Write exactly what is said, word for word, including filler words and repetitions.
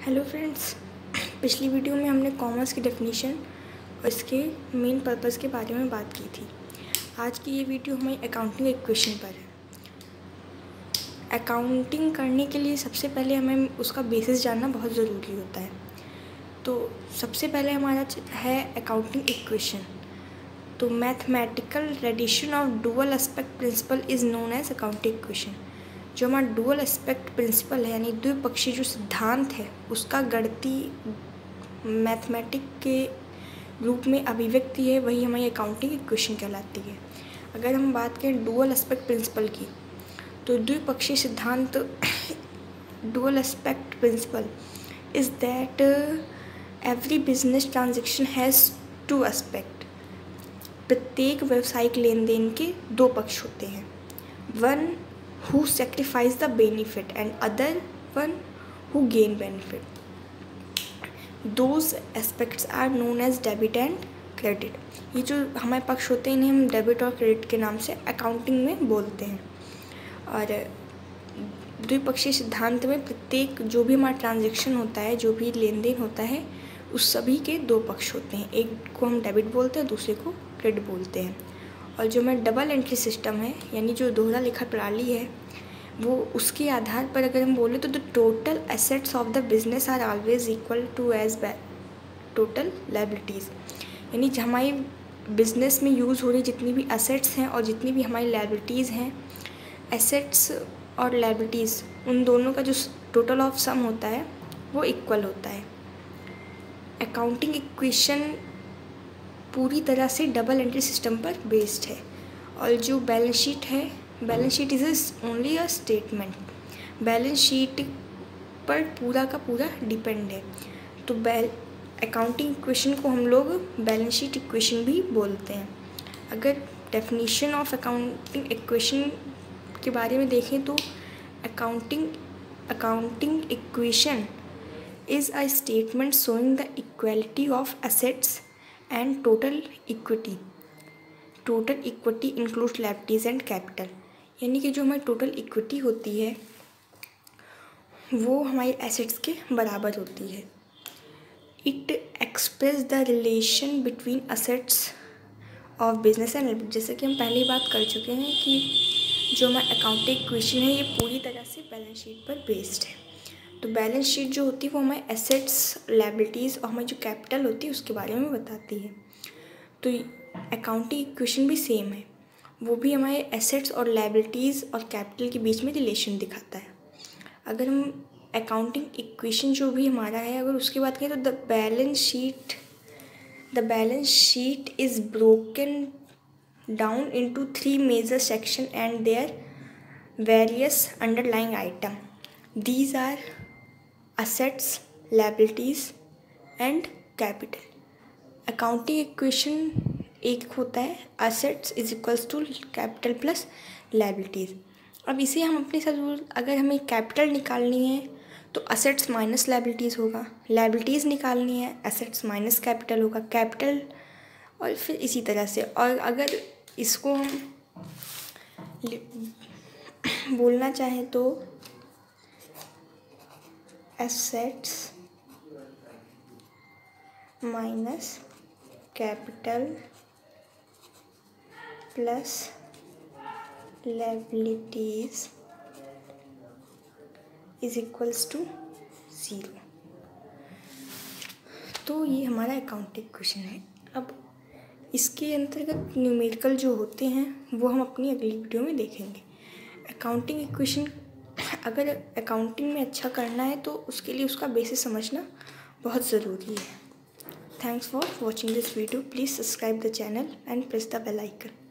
Hello friends, पिछली video में हमने कॉमर्स की डेफिनेशन और इसके मेन पर्पस के बारे में बात की थी। आज की ये वीडियो हमारी अकाउंटिंग इक्वेशन पर है। अकाउंटिंग करने के लिए सबसे पहले हमें उसका बेसिस जानना बहुत ज़रूरी होता है। तो सबसे पहले हमारा है अकाउंटिंग इक्वेशन। तो mathematical rendition of dual aspect principle is known as accounting equation. जो हमारा डुअल एस्पेक्ट प्रिंसिपल है यानी द्विपक्षीय जो सिद्धांत है उसका गणितीय मैथमेटिक के रूप में अभिव्यक्ति है, वही हमारी अकाउंटिंग इक्वेशन कहलाती है। अगर हम बात करें डुअल एस्पेक्ट प्रिंसिपल की, तो द्विपक्षीय सिद्धांत dual aspect principle is that every business transaction has two aspect. प्रत्येक व्यावसायिक लेन देन के दो पक्ष होते हैं, one who sacrifice the benefit and other one who gain benefit. Those aspects are known as debit and credit. ये जो हमारे पक्ष होते हैं इन्हें हम डेबिट और क्रेडिट के नाम से अकाउंटिंग में बोलते हैं। और द्विपक्षीय सिद्धांत में प्रत्येक जो भी हमारा ट्रांजेक्शन होता है, जो भी लेन देन होता है, उस सभी के दो पक्ष होते हैं। एक को हम डेबिट बोलते हैं, दूसरे को क्रेडिट बोलते हैं। और जो हमारा डबल एंट्री सिस्टम है यानी जो दोहरा लेखा प्रणाली है, वो उसके आधार पर अगर हम बोले तो the total assets of the business are always equal to as total liabilities. यानी हमारी बिजनेस में यूज़ हो रही जितनी भी एसेट्स हैं और जितनी भी हमारी लायबिलिटीज़ हैं, एसेट्स और लायबिलिटीज़ उन दोनों का जो टोटल ऑफ सम होता है वो इक्वल होता है। अकाउंटिंग इक्वेशन पूरी तरह से डबल एंट्री सिस्टम पर बेस्ड है। और जो बैलेंस शीट है, balance sheet is only a statement. Balance sheet पर पूरा का पूरा डिपेंड है। तो बैल अकाउंटिंग इक्वेशन को हम लोग बैलेंस शीट इक्वेशन भी बोलते हैं। अगर डेफिनेशन ऑफ अकाउंटिंग इक्वेशन के बारे में देखें तो accounting accounting equation is a statement showing the equality of assets and total equity. total equity includes liabilities and capital. यानी कि जो हमारी टोटल इक्विटी होती है वो हमारे एसेट्स के बराबर होती है। It express the relation between assets of business and liability. जैसे कि हम पहले ही बात कर चुके हैं कि जो हमारा अकाउंटिंग इक्वेशन है ये पूरी तरह से बैलेंस शीट पर बेस्ड है। तो बैलेंस शीट जो होती है वो हमारे एसेट्स, लायबिलिटीज़ और हमारी जो कैपिटल होती है उसके बारे में बताती है। तो अकाउंटिंग इक्वेशन भी सेम है, वो भी हमारे एसेट्स और लायबिलिटीज़ और कैपिटल के बीच में रिलेशन दिखाता है। अगर हम अकाउंटिंग इक्वेशन जो भी हमारा है अगर उसकी बात करें तो the balance sheet the balance sheet is broken down into three major section and their various underlying item. These are assets, liabilities and capital. Accounting equation एक होता है assets is equals to capital plus liabilities। अब इसे हम अपने साथ अगर हमें कैपिटल निकालनी है तो assets माइनस liabilities होगा, liabilities निकालनी है assets माइनस कैपिटल होगा, कैपिटल और फिर इसी तरह से। और अगर इसको हम बोलना चाहें तो assets minus capital plus liabilities is equals to zero. तो ये हमारा अकाउंटिंग इक्वेशन है। अब इसके अंतर्गत न्यूमेरिकल जो होते हैं वो हम अपनी अगली वीडियो में देखेंगे। अकाउंटिंग इक्वेशन अगर अकाउंटिंग में अच्छा करना है तो उसके लिए उसका बेसिस समझना बहुत ज़रूरी है। Thanks for watching this video. Please subscribe the channel and press the bell icon.